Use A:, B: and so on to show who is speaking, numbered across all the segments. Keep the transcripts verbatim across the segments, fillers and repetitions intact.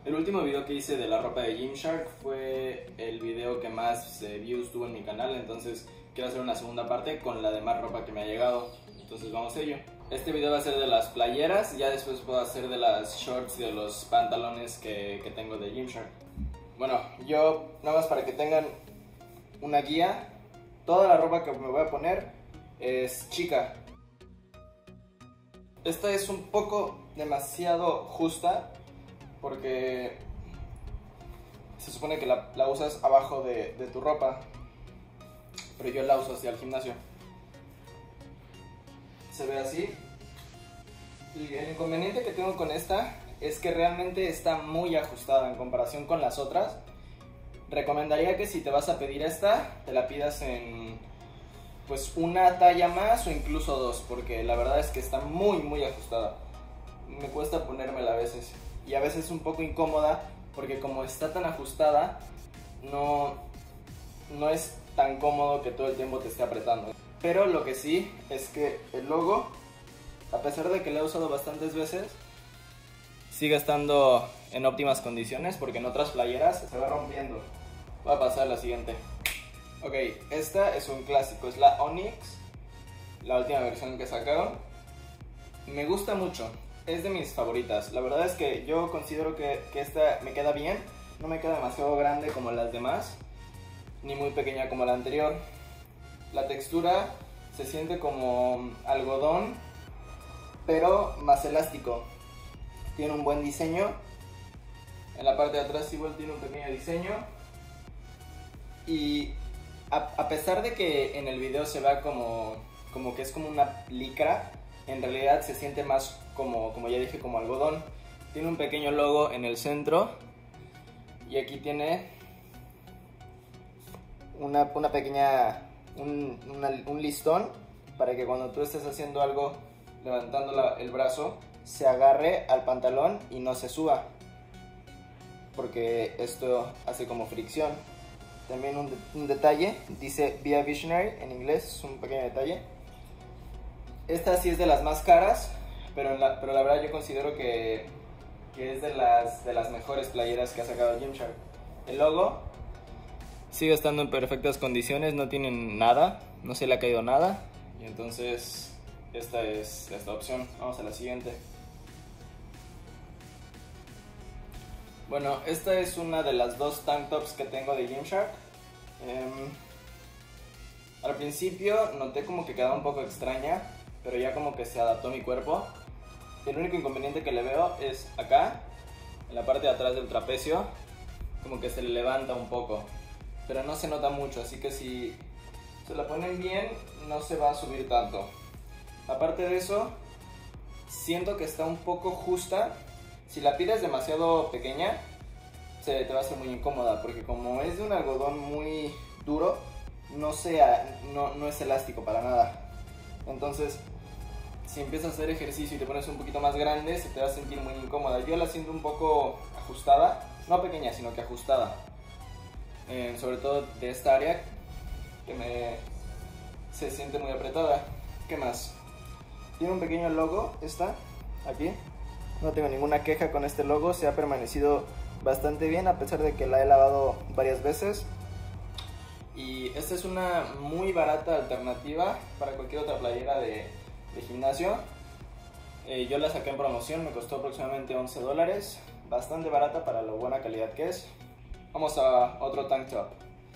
A: El último video que hice de la ropa de Gymshark fue el video que más eh, views tuvo en mi canal, entonces quiero hacer una segunda parte con la de más ropa que me ha llegado, entonces vamos a ello. Este video va a ser de las playeras, ya después puedo hacer de las shorts y de los pantalones que, que tengo de Gymshark. Bueno, yo nada más para que tengan una guía, toda la ropa que me voy a poner es chica. Esta es un poco demasiado justa porque se supone que la, la usas abajo de, de tu ropa, pero yo la uso hacia el gimnasio. Se ve así. Y el inconveniente que tengo con esta es que realmente está muy ajustada en comparación con las otras. Recomendaría que si te vas a pedir esta, te la pidas en pues una talla más o incluso dos, porque la verdad es que está muy muy ajustada. Me cuesta ponérmela a veces y a veces es un poco incómoda porque como está tan ajustada no, no es tan cómodo que todo el tiempo te esté apretando. Pero lo que sí es que el logo, a pesar de que lo he usado bastantes veces, sigue estando en óptimas condiciones porque en otras playeras se va rompiendo. Voy a pasar a la siguiente. Ok, esta es un clásico, es la Onyx, la última versión que sacaron. Me gusta mucho, es de mis favoritas. La verdad es que yo considero que, que esta me queda bien, no me queda demasiado grande como las demás, ni muy pequeña como la anterior. La textura se siente como algodón, pero más elástico. Tiene un buen diseño. En la parte de atrás igual tiene un pequeño diseño. Y a, a pesar de que en el video se vea como, como que es como una licra, en realidad se siente más como, como ya dije, como algodón. Tiene un pequeño logo en el centro. Y aquí tiene una, una pequeña... Un, una, un listón para que cuando tú estés haciendo algo levantando la, el brazo se agarre al pantalón y no se suba, porque esto hace como fricción. También un, un detalle, dice Be a Visionary en inglés, es un pequeño detalle. Esta sí es de las más caras, pero la, pero la verdad yo considero que, que es de las, de las mejores playeras que ha sacado Gymshark. El logo sigue estando en perfectas condiciones, no tienen nada, no se le ha caído nada. Y entonces esta es esta opción. Vamos a la siguiente. Bueno, esta es una de las dos tank tops que tengo de Gymshark. Eh, al principio noté como que quedaba un poco extraña, pero ya como que se adaptó a mi cuerpo. El único inconveniente que le veo es acá, en la parte de atrás del trapecio, como que se le levanta un poco, pero no se nota mucho, así que si se la ponen bien no se va a subir tanto. Aparte de eso, siento que está un poco justa. Si la pides demasiado pequeña, se te va a hacer muy incómoda, porque como es de un algodón muy duro, no, sea, no, no es elástico para nada. Entonces, si empiezas a hacer ejercicio y te pones un poquito más grande, se te va a sentir muy incómoda. Yo la siento un poco ajustada, no pequeña, sino que ajustada. Eh, sobre todo de esta área que me se siente muy apretada. ¿Qué más? Tiene un pequeño logo, esta, aquí. No tengo ninguna queja con este logo, se ha permanecido bastante bien a pesar de que la he lavado varias veces. Y esta es una muy barata alternativa para cualquier otra playera de, de gimnasio. Eh, yo la saqué en promoción, me costó aproximadamente once dólares, bastante barata para la buena calidad que es. Vamos a otro tank top.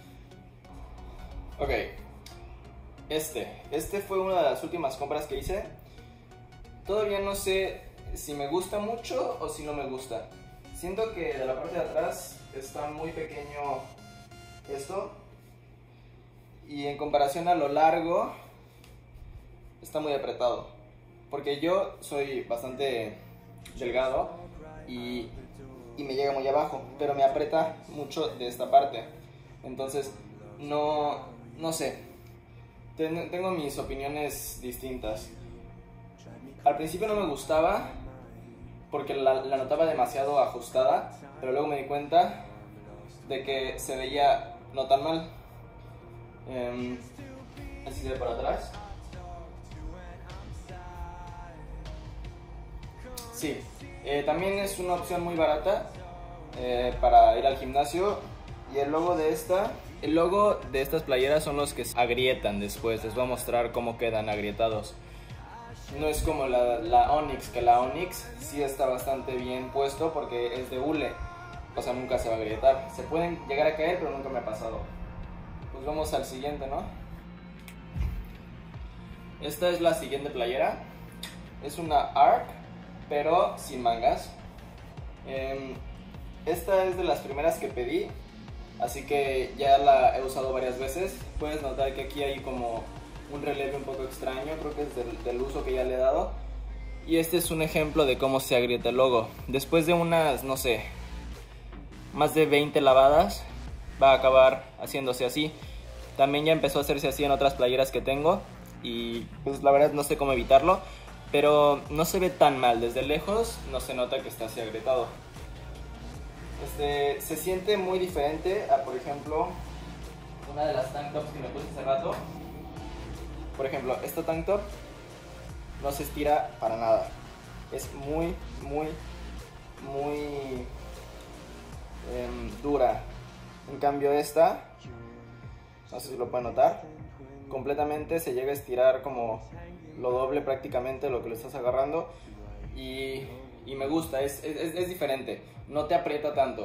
A: Ok, este, este fue una de las últimas compras que hice. Todavía no sé si me gusta mucho o si no me gusta. Siento que de la parte de atrás está muy pequeño esto, y en comparación a lo largo está muy apretado, porque yo soy bastante delgado y y me llega muy abajo, pero me aprieta mucho de esta parte. Entonces no, no sé, Ten, tengo mis opiniones distintas. Al principio no me gustaba porque la, la notaba demasiado ajustada, pero luego me di cuenta de que se veía no tan mal. eh, Así se ve por atrás. Sí, eh, también es una opción muy barata. eh, para ir al gimnasio. Y el logo de esta, el logo de estas playeras son los que se agrietan después. Les voy a mostrar cómo quedan agrietados. No es como la, la Onyx, que la Onyx sí está bastante bien puesto porque es de hule. O sea, nunca se va a agrietar. Se pueden llegar a caer, pero nunca me ha pasado. Pues vamos al siguiente, ¿no? Esta es la siguiente playera. Es una Arc, pero sin mangas. Eh, esta es de las primeras que pedí, así que ya la he usado varias veces. Puedes notar que aquí hay como un relieve un poco extraño, creo que es del, del uso que ya le he dado. Y este es un ejemplo de cómo se agrieta el logo. Después de unas, no sé, más de veinte lavadas, va a acabar haciéndose así. También ya empezó a hacerse así en otras playeras que tengo. Y pues la verdad no sé cómo evitarlo, pero no se ve tan mal. Desde lejos no se nota que está así agrietado. Este, se siente muy diferente a, por ejemplo, una de las tank tops que me puse hace rato. Por ejemplo, esta tank top no se estira para nada. Es muy, muy, muy eh, dura. En cambio esta, no sé si lo pueden notar, completamente se llega a estirar como lo doble prácticamente lo que lo estás agarrando. Y, y me gusta, es, es, es diferente. No te aprieta tanto.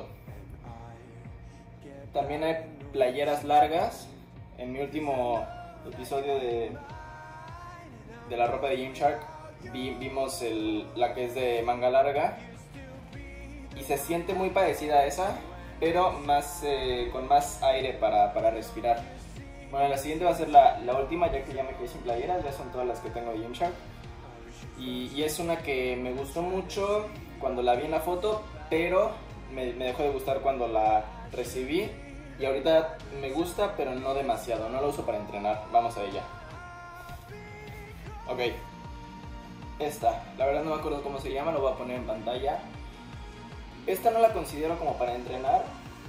A: También hay playeras largas. En mi último episodio de, de la ropa de Gymshark vi, vimos el, la que es de manga larga. Y se siente muy parecida a esa, pero más, eh, con más aire para, para respirar. Bueno, la siguiente va a ser la, la última, ya que ya me quedé sin playeras. Ya son todas las que tengo de Gymshark. Y, y es una que me gustó mucho cuando la vi en la foto, pero me, me dejó de gustar cuando la recibí. Y ahorita me gusta, pero no demasiado. No la uso para entrenar. Vamos a ella. Ok. Esta. La verdad no me acuerdo cómo se llama. Lo voy a poner en pantalla. Esta no la considero como para entrenar,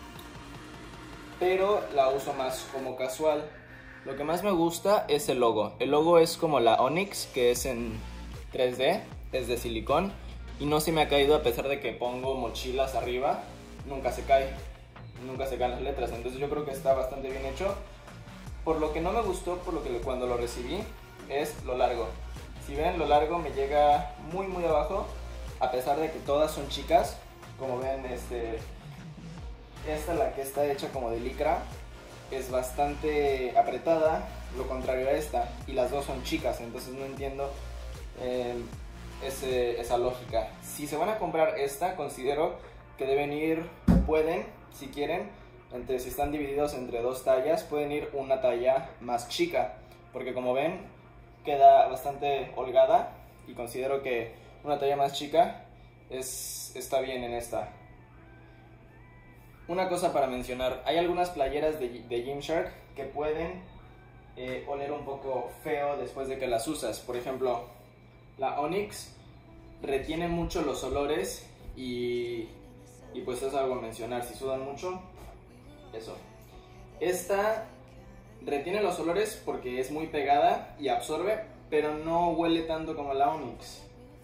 A: pero la uso más como casual. Lo que más me gusta es el logo. El logo es como la Onyx, que es en tres D. Es de silicón. Y no se me ha caído a pesar de que pongo mochilas arriba. Nunca se cae. Nunca se caen las letras. Entonces yo creo que está bastante bien hecho. Por lo que no me gustó, por lo que cuando lo recibí, es lo largo. Si ven, lo largo me llega muy muy abajo. A pesar de que todas son chicas. Como ven, este, esta, la que está hecha como de licra, es bastante apretada. Lo contrario a esta. Y las dos son chicas. Entonces no entiendo eh, ese, esa lógica. Si se van a comprar esta, considero que deben ir, pueden, si quieren, entre, si están divididos entre dos tallas, pueden ir una talla más chica, porque como ven, queda bastante holgada y considero que una talla más chica es, está bien en esta. Una cosa para mencionar, hay algunas playeras de, de Gymshark que pueden eh, oler un poco feo después de que las usas. Por ejemplo, la Onyx retiene mucho los olores y, y pues es algo a mencionar. Si sudan mucho, eso. Esta retiene los olores porque es muy pegada y absorbe, pero no huele tanto como la Onyx.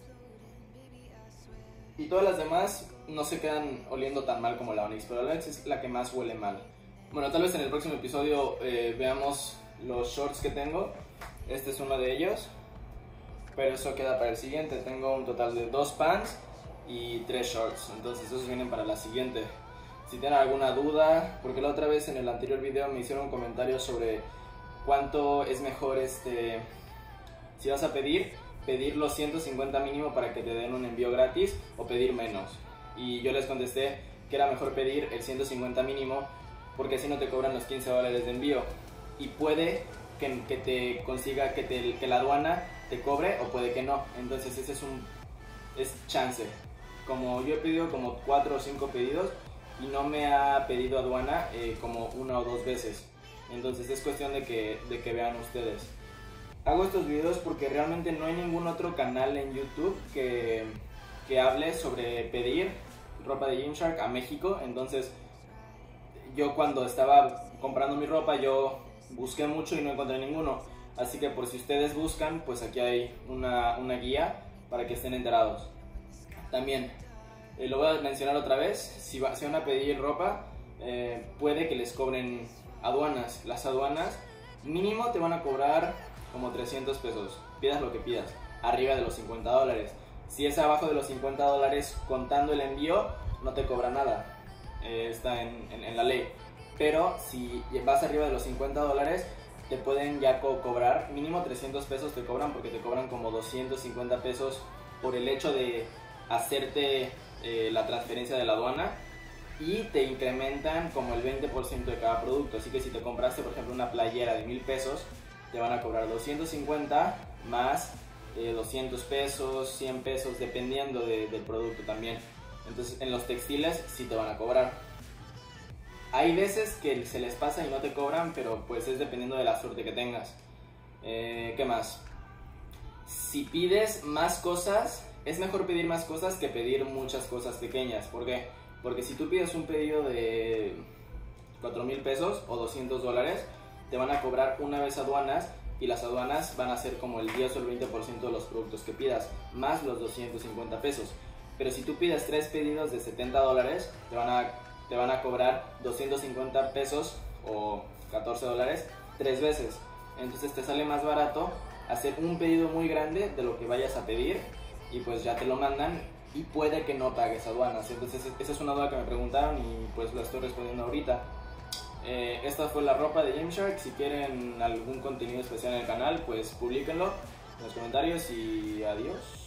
A: Y todas las demás no se quedan oliendo tan mal como la Onyx, pero la Onyx es la que más huele mal. Bueno, tal vez en el próximo episodio eh, veamos los shorts que tengo. Este es uno de ellos, pero eso queda para el siguiente. Tengo un total de dos pants y tres shorts, entonces esos vienen para la siguiente. Si tienen alguna duda, porque la otra vez en el anterior video me hicieron un comentario sobre cuánto es mejor, este, si vas a pedir, pedir los ciento cincuenta mínimo para que te den un envío gratis o pedir menos. Y yo les contesté que era mejor pedir el ciento cincuenta mínimo porque así no te cobran los quince dólares de envío. Y puede que, que te consiga que, te, que la aduana te cobre o puede que no. Entonces ese es un es chance. Como yo he pedido como cuatro o cinco pedidos y no me ha pedido aduana eh, como una o dos veces. Entonces es cuestión de que, de que vean ustedes. Hago estos videos porque realmente no hay ningún otro canal en YouTube que, que hable sobre pedir ropa de Gymshark a México. Entonces yo cuando estaba comprando mi ropa yo busqué mucho y no encontré ninguno. Así que por si ustedes buscan, pues aquí hay una, una guía para que estén enterados. También eh, lo voy a mencionar otra vez, si, va, si van a pedir ropa, eh, puede que les cobren aduanas. Las aduanas mínimo te van a cobrar como trescientos pesos, pidas lo que pidas, arriba de los cincuenta dólares. Si es abajo de los cincuenta dólares contando el envío, no te cobra nada, eh, está en, en, en la ley. Pero si vas arriba de los cincuenta dólares, te pueden ya co cobrar, mínimo trescientos pesos te cobran, porque te cobran como doscientos cincuenta pesos por el hecho de hacerte eh, la transferencia de la aduana, y te incrementan como el veinte por ciento de cada producto. Así que si te compraste, por ejemplo, una playera de mil pesos, te van a cobrar doscientos cincuenta más eh, doscientos pesos, cien pesos, dependiendo de, del producto también. Entonces en los textiles sí te van a cobrar. Hay veces que se les pasa y no te cobran, pero pues es dependiendo de la suerte que tengas. Eh, ¿Qué más? Si pides más cosas, es mejor pedir más cosas que pedir muchas cosas pequeñas. ¿Por qué? Porque si tú pides un pedido de cuatro mil pesos o doscientos dólares, te van a cobrar una vez aduanas, y las aduanas van a ser como el diez o el veinte por ciento de los productos que pidas, más los doscientos cincuenta pesos. Pero si tú pides tres pedidos de setenta dólares, te van a, te van a cobrar doscientos cincuenta pesos o catorce dólares tres veces. Entonces te sale más barato hacer un pedido muy grande de lo que vayas a pedir, y pues ya te lo mandan, y puede que no pagues aduanas. Entonces esa es una duda que me preguntaron y pues la estoy respondiendo ahorita. Eh, esta fue la ropa de Gymshark. Si quieren algún contenido especial en el canal, pues publíquenlo en los comentarios, y adiós.